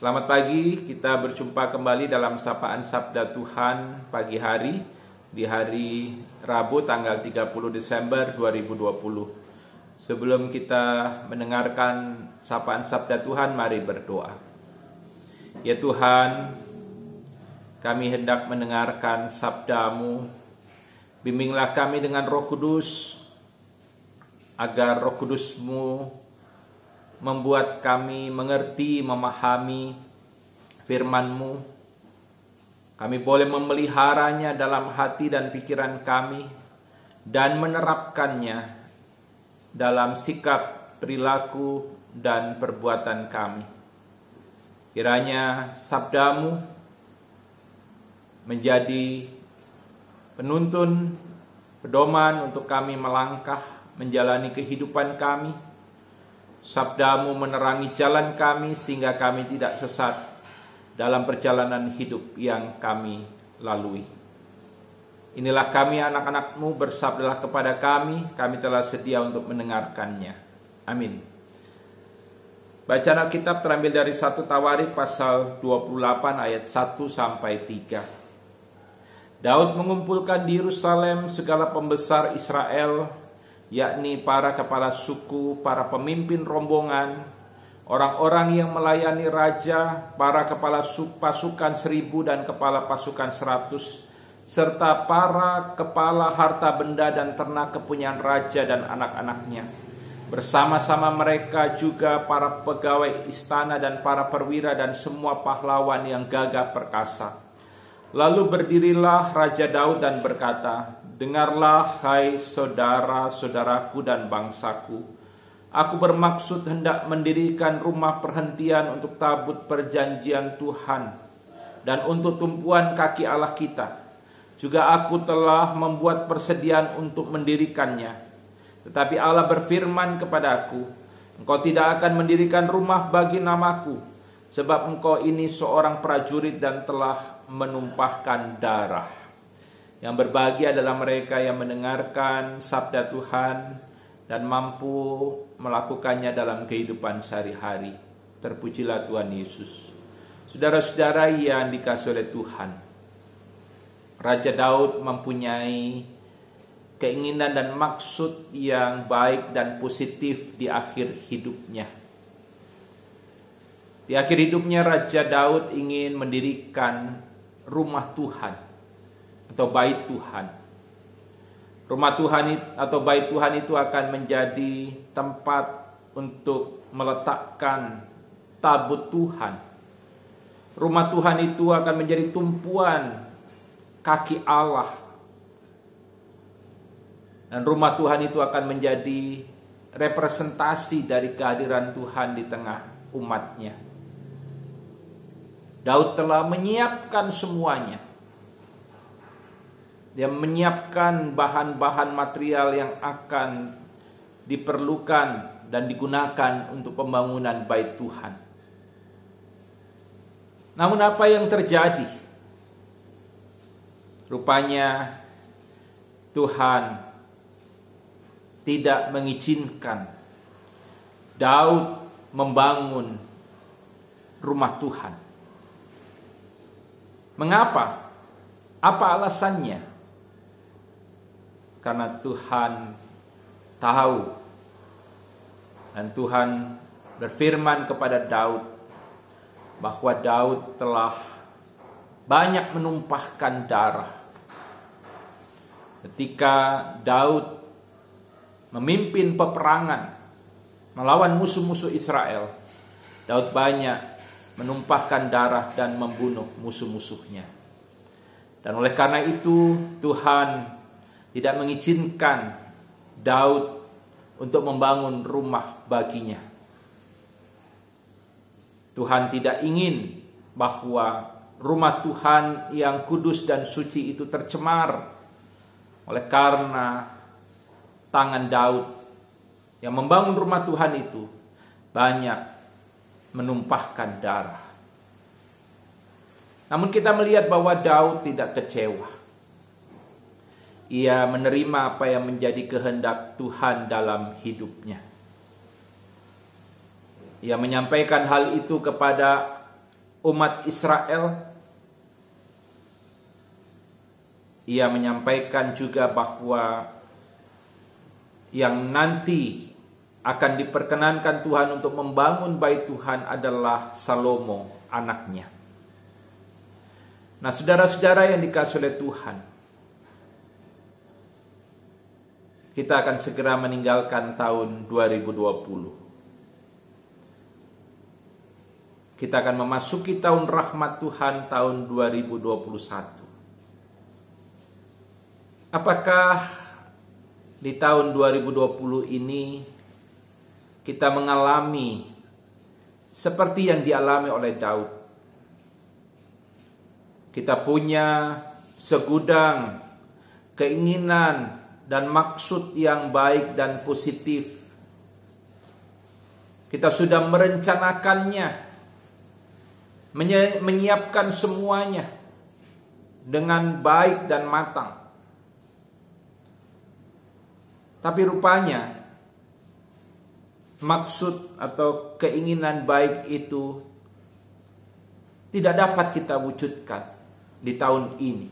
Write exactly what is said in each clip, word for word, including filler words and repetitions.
Selamat pagi, kita berjumpa kembali dalam sapaan Sabda Tuhan pagi hari di hari Rabu tanggal tiga puluh Desember dua ribu dua puluh. Sebelum kita mendengarkan sapaan Sabda Tuhan, mari berdoa. Ya Tuhan, kami hendak mendengarkan sabda-Mu. Bimbinglah kami dengan Roh Kudus, agar Roh Kudus-Mu membuat kami mengerti, memahami firman-Mu. Kami boleh memeliharanya dalam hati dan pikiran kami dan menerapkannya dalam sikap, perilaku, dan perbuatan kami. Kiranya sabda-Mu menjadi penuntun, pedoman untuk kami melangkah menjalani kehidupan kami. Sabda-Mu menerangi jalan kami sehingga kami tidak sesat dalam perjalanan hidup yang kami lalui. Inilah kami anak-anak-Mu, bersabdalah kepada kami, kami telah sedia untuk mendengarkannya. Amin. Bacaan Alkitab terambil dari satu Tawarik pasal dua puluh delapan ayat satu sampai tiga. Daud mengumpulkan di Yerusalem segala pembesar Israel, yakni para kepala suku, para pemimpin rombongan, orang-orang yang melayani raja, para kepala pasukan seribu dan kepala pasukan seratus, serta para kepala harta benda dan ternak kepunyaan raja dan anak-anaknya. Bersama-sama mereka juga para pegawai istana dan para perwira dan semua pahlawan yang gagah perkasa. Lalu berdirilah Raja Daud dan berkata, "Dengarlah, hai saudara-saudaraku dan bangsaku. Aku bermaksud hendak mendirikan rumah perhentian untuk tabut perjanjian Tuhan dan untuk tumpuan kaki Allah kita. Juga aku telah membuat persediaan untuk mendirikannya. Tetapi Allah berfirman kepadaku, engkau tidak akan mendirikan rumah bagi namaku, sebab engkau ini seorang prajurit dan telah menumpahkan darah." Yang berbahagia adalah mereka yang mendengarkan sabda Tuhan dan mampu melakukannya dalam kehidupan sehari-hari. Terpujilah Tuhan Yesus. Saudara-saudara yang dikasihi oleh Tuhan, Raja Daud mempunyai keinginan dan maksud yang baik dan positif di akhir hidupnya. Di akhir hidupnya Raja Daud ingin mendirikan rumah Tuhan atau bait Tuhan. Rumah Tuhan atau bait Tuhan itu akan menjadi tempat untuk meletakkan tabut Tuhan. Rumah Tuhan itu akan menjadi tumpuan kaki Allah. Dan rumah Tuhan itu akan menjadi representasi dari kehadiran Tuhan di tengah umatnya. Daud telah menyiapkan semuanya. Dia menyiapkan bahan-bahan material yang akan diperlukan dan digunakan untuk pembangunan bait Tuhan. Namun apa yang terjadi? Rupanya Tuhan tidak mengizinkan Daud membangun rumah Tuhan. Mengapa? Apa alasannya? Karena Tuhan tahu dan Tuhan berfirman kepada Daud bahwa Daud telah banyak menumpahkan darah. Ketika Daud memimpin peperangan melawan musuh-musuh Israel, Daud banyak menumpahkan darah dan membunuh musuh-musuhnya. Dan oleh karena itu Tuhan tidak mengizinkan Daud untuk membangun rumah baginya. Tuhan tidak ingin bahwa rumah Tuhan yang kudus dan suci itu tercemar oleh karena tangan Daud yang membangun rumah Tuhan itu banyak menumpahkan darah. Namun kita melihat bahwa Daud tidak kecewa. Ia menerima apa yang menjadi kehendak Tuhan dalam hidupnya. Ia menyampaikan hal itu kepada umat Israel. Ia menyampaikan juga bahwa yang nanti akan diperkenankan Tuhan untuk membangun bait Tuhan adalah Salomo, anaknya. Nah, saudara-saudara yang dikasihi oleh Tuhan, kita akan segera meninggalkan tahun dua ribu dua puluh. Kita akan memasuki tahun rahmat Tuhan tahun dua ribu dua puluh satu. Apakah di tahun dua ribu dua puluh ini kita mengalami seperti yang dialami oleh Daud? Kita punya segudang keinginan dan maksud yang baik dan positif. Kita sudah merencanakannya, menyiapkan semuanya dengan baik dan matang. Tapi rupanya maksud atau keinginan baik itu tidak dapat kita wujudkan di tahun ini.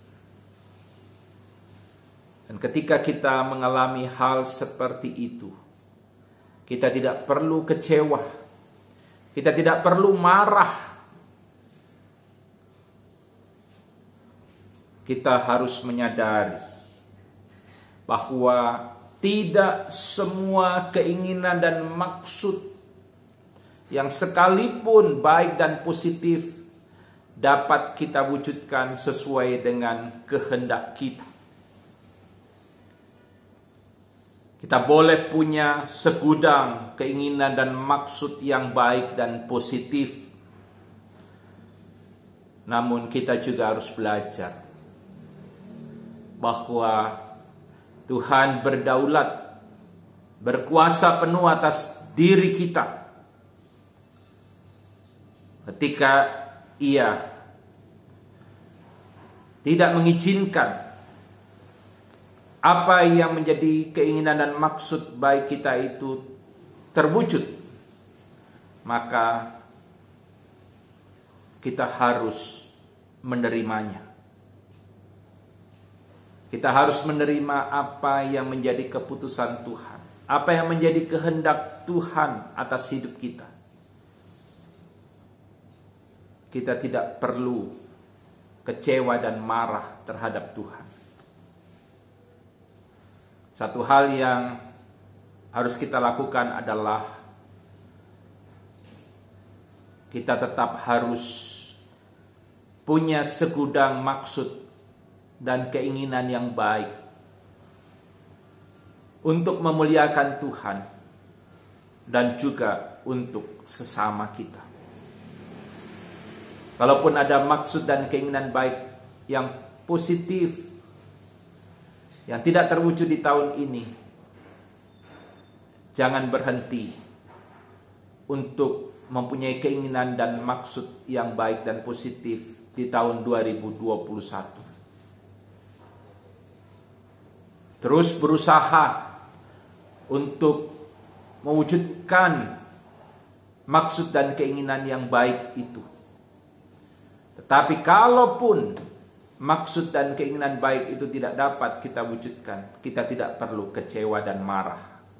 Dan ketika kita mengalami hal seperti itu, kita tidak perlu kecewa, kita tidak perlu marah. Kita harus menyadari bahwa tidak semua keinginan dan maksud yang sekalipun baik dan positif dapat kita wujudkan sesuai dengan kehendak kita. Kita boleh punya segudang keinginan dan maksud yang baik dan positif, namun kita juga harus belajar bahwa Tuhan berdaulat, berkuasa penuh atas diri kita. Ketika Ia tidak mengizinkan apa yang menjadi keinginan dan maksud baik kita itu terwujud, maka kita harus menerimanya. Kita harus menerima apa yang menjadi keputusan Tuhan, apa yang menjadi kehendak Tuhan atas hidup kita. Kita tidak perlu kecewa dan marah terhadap Tuhan. Satu hal yang harus kita lakukan adalah kita tetap harus punya segudang maksud dan keinginan yang baik untuk memuliakan Tuhan dan juga untuk sesama kita. Kalaupun ada maksud dan keinginan baik yang positif yang tidak terwujud di tahun ini, jangan berhenti untuk mempunyai keinginan dan maksud yang baik dan positif di tahun dua ribu dua puluh satu. Terus berusaha untuk mewujudkan maksud dan keinginan yang baik itu. Tetapi kalaupun maksud dan keinginan baik itu tidak dapat kita wujudkan, kita tidak perlu kecewa dan marah.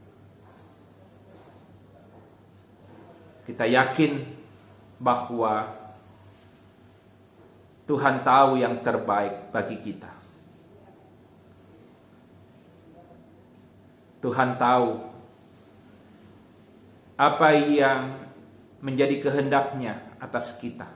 Kita yakin bahwa Tuhan tahu yang terbaik bagi kita. Tuhan tahu apa yang menjadi kehendaknya atas kita.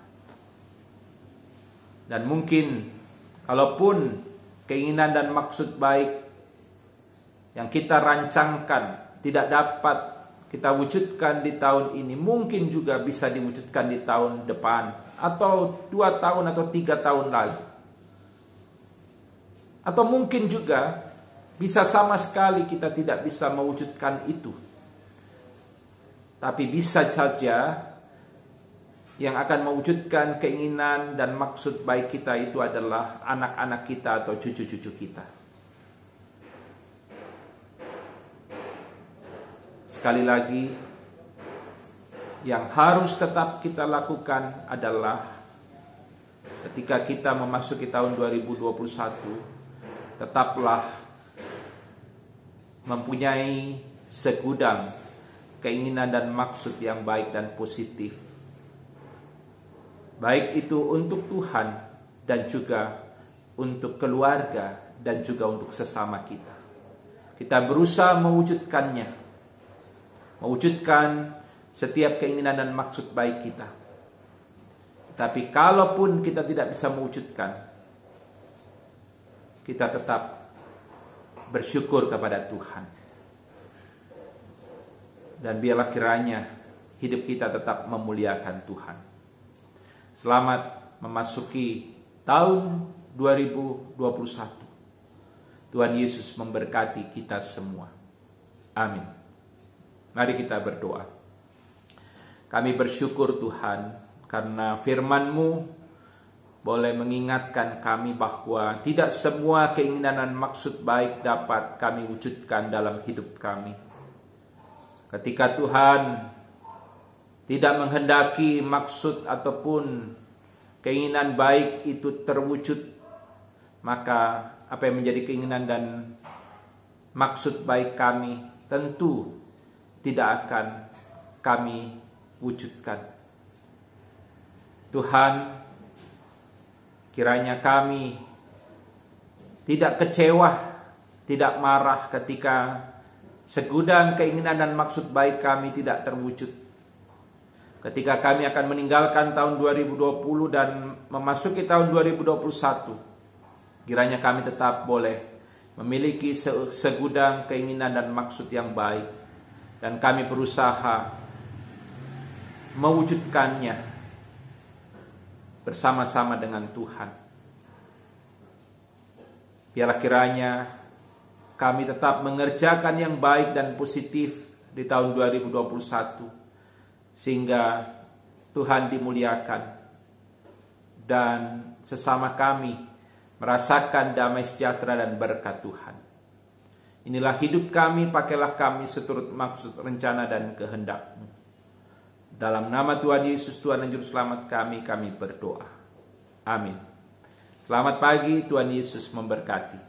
Dan mungkin kalaupun keinginan dan maksud baik yang kita rancangkan tidak dapat kita wujudkan di tahun ini, mungkin juga bisa diwujudkan di tahun depan, atau dua tahun atau tiga tahun lagi. Atau mungkin juga bisa sama sekali kita tidak bisa mewujudkan itu. Tapi bisa saja yang akan mewujudkan keinginan dan maksud baik kita itu adalah anak-anak kita atau cucu-cucu kita. Sekali lagi, Yang harus tetap kita lakukan adalah ketika kita memasuki tahun dua ribu dua puluh satu, tetaplah mempunyai segudang keinginan dan maksud yang baik dan positif. Baik itu untuk Tuhan dan juga untuk keluarga dan juga untuk sesama kita. Kita berusaha mewujudkannya. Mewujudkan setiap keinginan dan maksud baik kita. Tapi kalaupun kita tidak bisa mewujudkan, kita tetap bersyukur kepada Tuhan. Dan biarlah kiranya hidup kita tetap memuliakan Tuhan. Selamat memasuki tahun dua ribu dua puluh satu. Tuhan Yesus memberkati kita semua. Amin. Mari kita berdoa. Kami bersyukur Tuhan karena firman-Mu boleh mengingatkan kami bahwa tidak semua keinginan dan maksud baik dapat kami wujudkan dalam hidup kami. Ketika Tuhan tidak menghendaki maksud ataupun keinginan baik itu terwujud, maka apa yang menjadi keinginan dan maksud baik kami tentu tidak akan kami wujudkan. Tuhan, kiranya kami tidak kecewa, tidak marah ketika segudang keinginan dan maksud baik kami tidak terwujud. Ketika kami akan meninggalkan tahun dua ribu dua puluh dan memasuki tahun dua ribu dua puluh satu, kiranya kami tetap boleh memiliki segudang keinginan dan maksud yang baik, dan kami berusaha mewujudkannya bersama-sama dengan Tuhan. Biarlah kiranya kami tetap mengerjakan yang baik dan positif di tahun dua ribu dua puluh satu, sehingga Tuhan dimuliakan dan sesama kami merasakan damai sejahtera dan berkat Tuhan. Inilah hidup kami, pakailah kami seturut maksud, rencana dan kehendak-Mu. Dalam nama Tuhan Yesus, Tuhan dan Juru Selamat kami, kami berdoa. Amin. Selamat pagi, Tuhan Yesus memberkati.